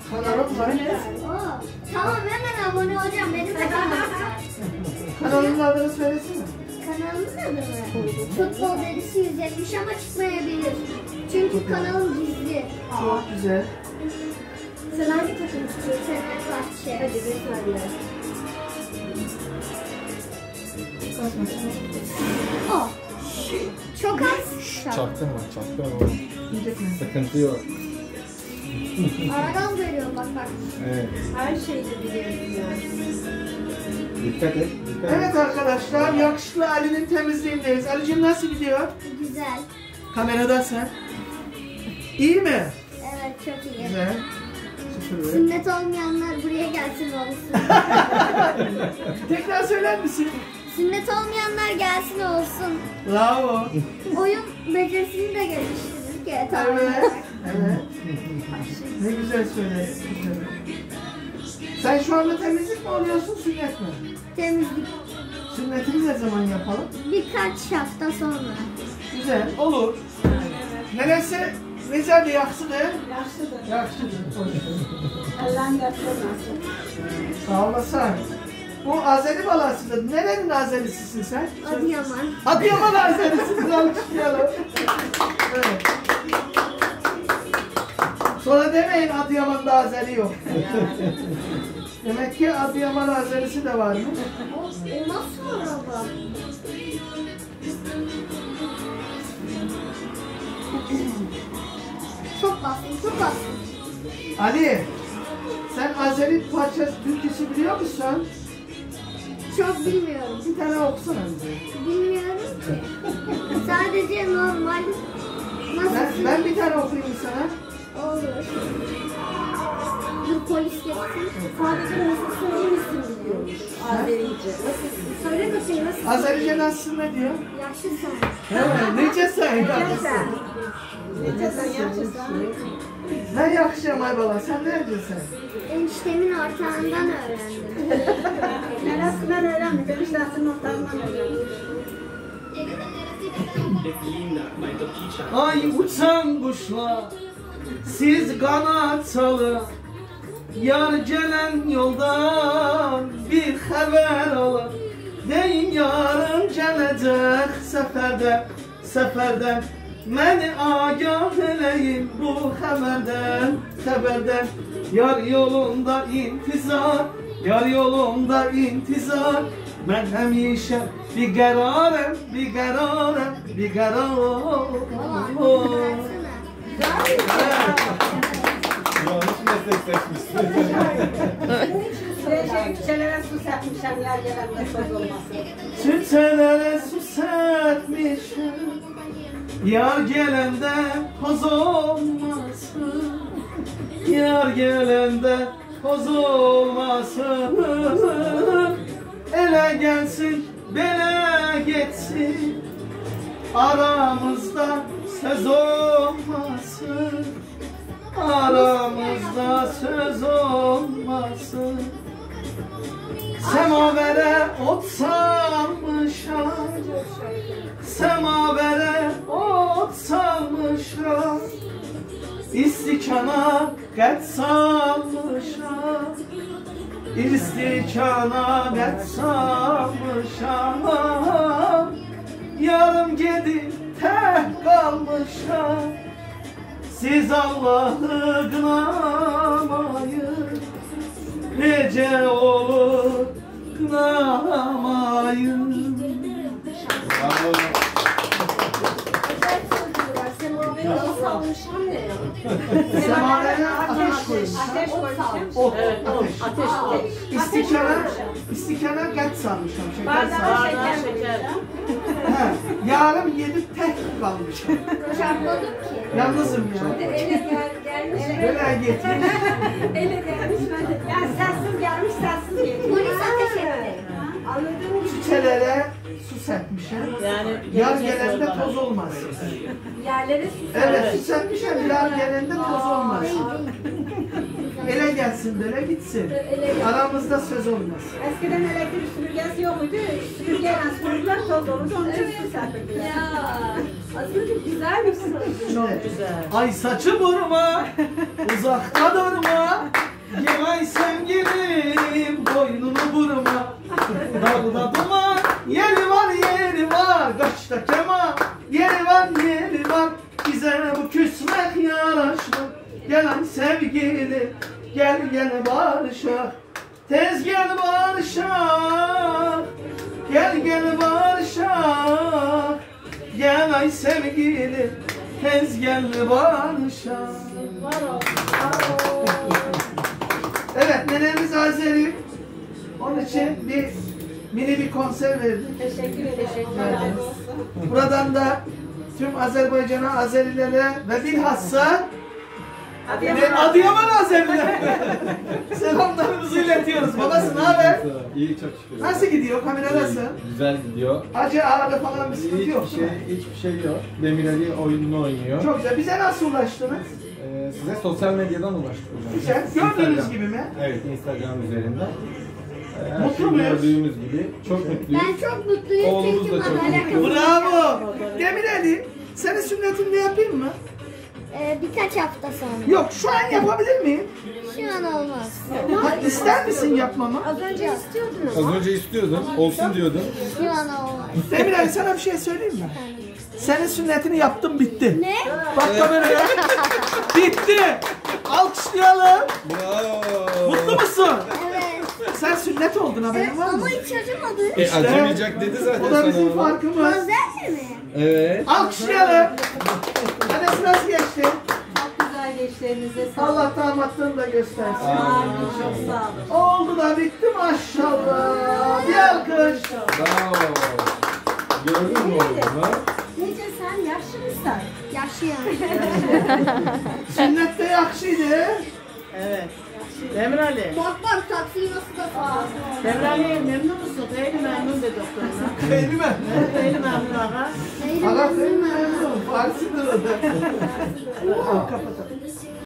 Kanalım var. Tamam hemen abone olacağım. Benim de kanalım var. Kanalın adını söylesene. Kanalımın adı mı? Futbol derisi 170 ama çıkmayabilir. Çünkü kanalım gizli. Çok güzel. Sen hangi takım tutuyorsun? Fenerbahçe. Hadi göster. Oh. Çok az. Çaktırma. Sıkıntı yok. Aradan veriyorum bak. Evet. Her şeyi biliyorum ya. Dikkat et. Evet arkadaşlar, yakışıklı Ali'nin temizliğindeyiz. Ali'cim nasıl gidiyor? Güzel. Kameradasın. İyi mi? Evet çok iyi. Güzel. Süper. Sünnet olmayanlar buraya gelsin olsun. Tekrar söyler misin? Sünnet olmayanlar gelsin olsun. Bravo. Oyun becerisini de geliştirdik ya. Tamam. Evet. Ne güzel söyledin. Sen şu anda temizlik mi oluyorsun, sünnet mi? Temizlik Sünnetini ne zaman yapalım? birkaç hafta sonra. Güzel, olur. Neresi? Necədir, yaxşıdır? Yaxşıdır. Yaxşıdır. Allah'ın yapılmasın. Sağ olasın. Bu Azeri balasıdır. Nerenin Azerisisin sen? Adıyaman. Adıyaman Azerisisin, alkışlayalım. Evet. Sonra demeyin Adıyaman'da Azeri yok. Demek ki Adıyaman Azerisi de var mı? O nasıl araba? Çok bastım. Ali, sen Azeri parçası türküsü biliyor musun? Çok bilmiyorum. Bir tane okusana bize. Bilmiyorum ki. Sadece normal. Nasıl? Ben bir tane okuyayım sana. Olur. Dur polis gelsin. Sadece nasıl söyler misin diyor. Azerice. Söyle de şey nasıl? Azerice nasılsın ne diyor? Yaşlısın. Necəsən? Necəsən, yaxşısan? Ben yaxşıyam ay bala, sen necəsən? Eniştemin ortağından öğrendim. Neresinden öğrendim? Eniştesinin ortağından öğrendim. Ay uçan kuşlar, siz kanat çalın. Yar gelen yoldan bir haber alın. Deyin yarın gelecek seferden Məni agah eləyin bu xəbərdən Yar yolunda intizar Mən həmişə bir qərarım Yanlış meslek seçmişsin. Küçelere su serpmişem, yer gelende söz olmasın. Çiçeklere su serpmişim Yar gelende toz olmasın Yar gelende toz olmasın Ele gelsin, bele geçsin Aramızda söz olmasın Aramızda söz olmasın Semavere ot salmışam Semavere ot salmışam İstikana qət salmışam İstikana qət salmışam Yarım gedib tək qalmışam Siz Allah'ı qınamayın Necə olur qınamayın Bravo. Semavere ateş koymuş. Ateş koymuşum. Ateş. İstikana qət salmışam. Şeker Bardağa salmışam. şeker Yarım yedib tək qalmışam. Çarpmadım ki. Yalnızım ya. gelmiş. Böyle getirmiş. Ele gelmiş. Yani sensiz gelmiş, sensiz gelmiş. Polis ateş etti. Anladın mı? Çiçelere su serpmişim. Yani Yar gelende toz olmasın. Yerlere su Evet, su serpmişim. Yar gelende toz olmasın. Ele gelsin, böyle gitsin. Aramızda söz olmasın. Eskiden elektrik süpürgesi yoktu. Süpürgeyle süpürgeler toz olurdu. Onun için su serpildi. ya aslında güzel bir soru. Çok güzel. Ay saçı vurma, uzakta durma. Dağda duman, yeri var yeri var. Kaçta keman, yeri var yeri var. Bize bu küsmek yaraşmaz. Gelen sevgili, gel gel barışak. Tez gel barışak. Gel gel barışak. Gel ay sevgili, tez gel barışak. Evet, nenemiz Azeri. Onun için mini bir konser verdik. Teşekkür ederim. Buradan da tüm Azerbaycan'a, Azerilere ve bilhassa Adıyaman Azerilerine selamlarımızı iletiyoruz. Babası ne haber? İyi, çok şükür. Nasıl gidiyor? Kameradasın. Güzel gidiyor. Acı ağrı falan bir sıkıntı yok. Hiçbir şey yok. Demir Ali oyununu oynuyor. Çok güzel. Bize nasıl ulaştınız? Size sosyal medyadan ulaştık hocam. Güzel. Gördüğünüz gibi mi? Evet, Instagram üzerinden. Her Mutlu şey muyuz? gördüğümüz gibi. Çok mutluyuz. Ben çok mutluyum Oğlumuz çünkü da çok madalya mutlu. kazandım. Bravo. Demir Ali, senin sünnetini de yapayım mı? Birkaç hafta sonra. Yok, şu an yapabilir miyim? Şu an olmaz. Ha, ister misin yapmamı? Az önce istiyordun Az önce istiyordun, olsun diyordun. Şu an olmaz. Demir Ali, sana bir şey söyleyeyim mi? Senin sünnetini yaptım, bitti. Ne? Bak kameraya. Bitti. Alkışlayalım. Bravo. Mutlu musun? Evet. Sen sünnet oldun, haberin var mı? Ama hiç acımadı. Acımayacak dedi zaten Bu da bizim sana. farkımız. Özel mi? Evet. Alkışlayalım. Hadi nasıl geçti? Çok güzel geçtiğinize sağ olun. Allah damatlığını da göstersin. Amin. Çok sağ olun. Oldu da bitti maşallah. Bir alkış. Bravo. Gördün mü oğlum? Nece sen yaşlı mısın? Yaşıyorum. Sünnette yakşıydı. Evet. Demir Ali. Bak taksi nasıl da sağ. Demir Ali memnun musun? Değilim memnun de doktoruna. Değil mi? Değilim memnun ağa. Allah seni memnun. Farsidir o da. Kapatalım.